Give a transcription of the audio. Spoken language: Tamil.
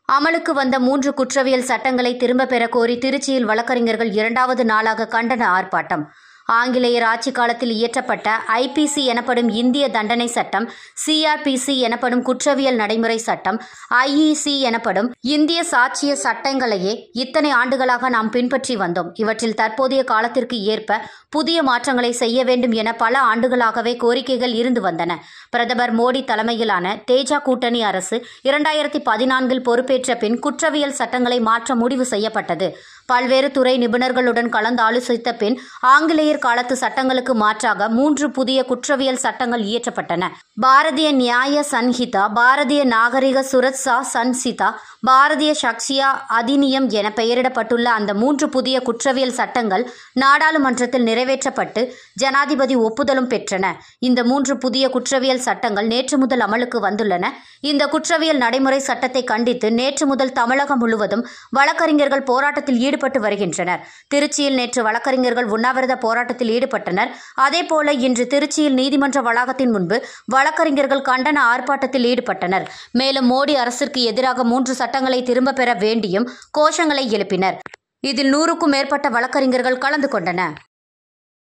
அமலுக்கு வந்த 3 குற்றவியல் சட்டங்களை திரும்பப் பெற கோரி திருச்சியில் வழக்கறிஞர்கள் 2வது நாளாக கண்டன ஆர்ப்பாட்டம். ஆங்கிலேயர் ஆட்சி காலத்தில் இயற்றப்பட்ட ஐபிசி எனப்படும் இந்திய தண்டனை சட்டம், சிஆர்பிசி எனப்படும் குற்றவியல் நடைமுறை சட்டம், ஐஇசி எனப்படும் இந்திய சாட்சிய சட்டங்களையே இத்தனை ஆண்டுகளாக நாம் பின்பற்றி வந்தோம். இவற்றில் தற்போதைய காலத்திற்கு ஏற்ப புதிய மாற்றங்களை செய்ய வேண்டும் என பல ஆண்டுகளாகவே கோரிக்கைகள் இருந்து வந்தன. பிரதமர் மோடி தலைமையிலான தேஜ கூட்டணி அரசு 2014 பொறுப்பேற்ற பின் குற்றவியல் சட்டங்களை மாற்ற முடிவு செய்யப்பட்டது. பல்வேறு துறை நிபுணர்களுடன் கலந்தாலோசித்த பின் ஆங்கிலேயர் காலத்து சட்டங்களுக்கு மாற்றாக 3 புதிய குற்றவியல் சட்டங்கள் இயற்றப்பட்டன. பாரதிய நியாய சன்ஹிதா, பாரதிய நாகரிக சுரட்சா சன்ஹிதா, பாரதிய சக்ஷியா அதிநியம் என பெயரிடப்பட்டுள்ள அந்த 3 புதிய குற்றவியல் சட்டங்கள் நாடாளுமன்றத்தில் நிறைவேற்றப்பட்டு ஜனாதிபதி ஒப்புதலும் பெற்றன. இந்த 3 புதிய குற்றவியல் சட்டங்கள் நேற்று முதல் அமலுக்கு வந்துள்ளன. இந்த குற்றவியல் நடைமுறை சட்டத்தை கண்டித்து நேற்று முதல் தமிழகம் முழுவதும் வழக்கறிஞர்கள் போராட்டத்தில் ஈடுபட்டு வருகின்றனர். திருச்சியில் நேற்று வழக்கறிஞர்கள் உண்ணாவிரத போராட்டத்தில் ஈடுபட்டனர். அதேபோல இன்று திருச்சியில் நீதிமன்ற வளாகத்தின் முன்பு வழக்கறிஞர்கள் கண்டன ஆர்ப்பாட்டத்தில் ஈடுபட்டனர். மேலும் மோடி அரசிற்கு எதிராக 3 சட்டங்களை திரும்ப பெற வேண்டியும் கோஷங்களை எழுப்பினர். இதில் 100க்கும் மேற்பட்ட வழக்கறிஞர்கள் கலந்து கொண்டனர்.